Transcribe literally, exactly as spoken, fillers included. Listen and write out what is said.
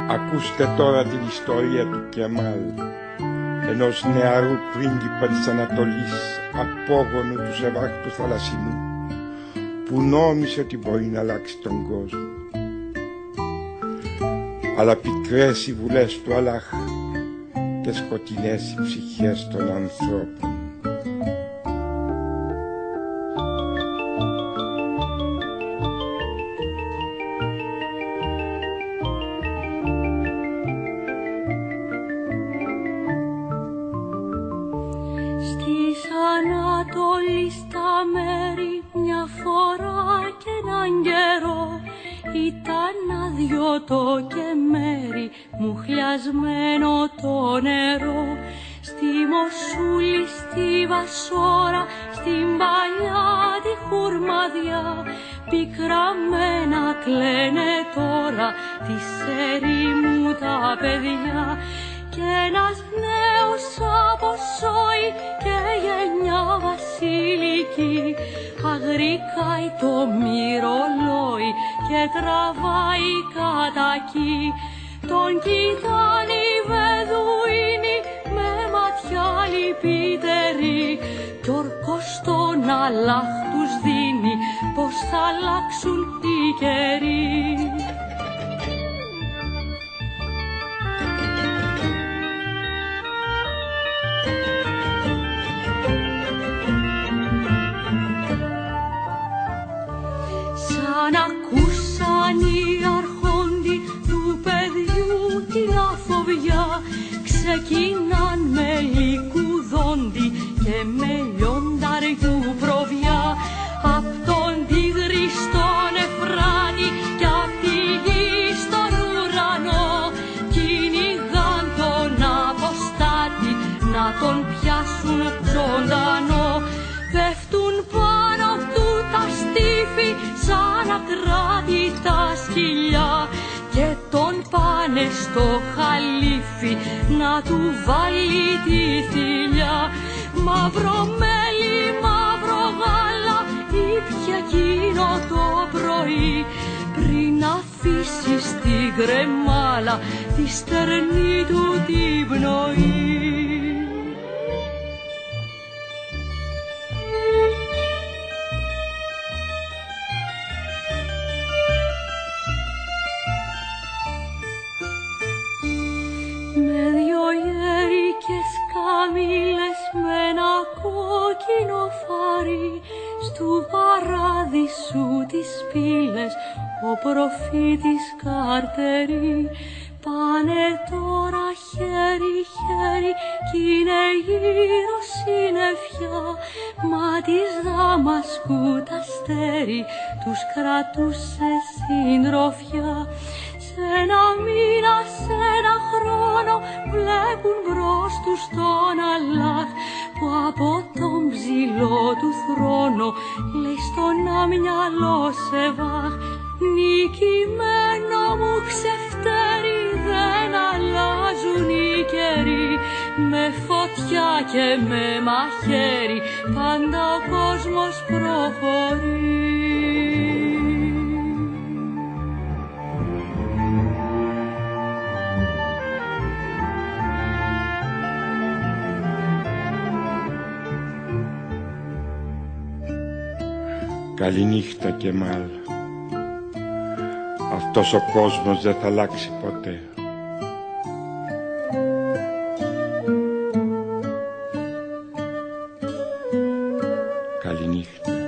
Ακούστε τώρα την ιστορία του Κεμάλ, ενός νεαρού πρίγκιπα της Ανατολής, απόγονου του Σεβάχ του Θαλασσινού, που νόμισε ότι μπορεί να αλλάξει τον κόσμο. Αλλά πικρές οι βουλές του Αλλάχ και σκοτεινές οι ψυχές των ανθρώπων. Στις Ανατολής τα μέρη μια φορά και έναν καιρό ήταν άδειο το κεμέρι, μου χλιασμένο το νερό. Στη Μοσούλη, στη Βασόρα, στην παλιά τη Χουρμαδιά, πικραμένα κλαίνε τώρα της ερήμου τα παιδιά. Κι ένας νέος αποσώει και γενιά βασιλική, αγρικάει το μυρολόι και τραβάει κατακί. Τον κοιτάνει οι Βεδουίνοι με ματιά λυπητερή, κι ορκός τον Αλλάχ τους δίνει πως θα αλλάξουν οι καιροί. Σαν ακούσαν οι αρχόντι του παιδιού την αφοβιά, ξεκινάν με λικουδόντι και με λιονταριού προβιά. Απ' τον Τίγρη στον Εφράτη κι απ' τη γη στον ουρανό, κυνηγάν τον αποστάτη να τον πιάσουν ζωντανό. Πέφτουν πάνω του τα στίφη σαν ατράτητα σκυλιά και τον πάνε στο χαλίφι να του βάλει τη θηλιά. Μαύρο μέλι, μαύρο γάλα ήπια εκείνο το πρωί, πριν αφήσει στην κρεμάλα τη στερνή του την πνοή. Με δυο γέρικες καμήλες με ένα κόκκινο φάρι, στου παράδεισου τις πύλες ο προφήτης Καρτερή. Πάνε τώρα χέρι-χέρι κι είναι γύρω συννεφιά, μα της Δαμασκού τ' αστέρι τους κρατούσε συντροφιά. Σ' ένα μήνα, σ' ένα χρόνο βλέπουν μπρος τους τον Αλλάχ, που από τον ψηλό του θρόνο λέει στον αμυαλό Σεβάχ. Νικημένο μου ξεφτέρι, δεν αλλάζουν οι καιροί, με φωτιά και με μαχαίρι πάντα ο κόσμος προχωρεί. Καληνύχτα Κεμάλ, αυτός ο κόσμος δεν θα αλλάξει ποτέ. Καληνύχτα.